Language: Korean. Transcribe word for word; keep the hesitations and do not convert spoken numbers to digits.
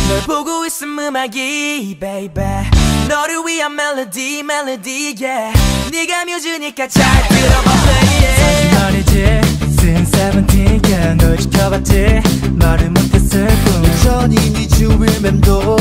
널 보고 있음 음악이 baby 너를 위한 멜로디 멜로디 yeah 네가 뮤즈니까 잘 들어봐 play 말이지 쓴 세븐틴 yeah 널 지켜봤지 말을 못했을 뿐 여전히 네 주위를 맴돌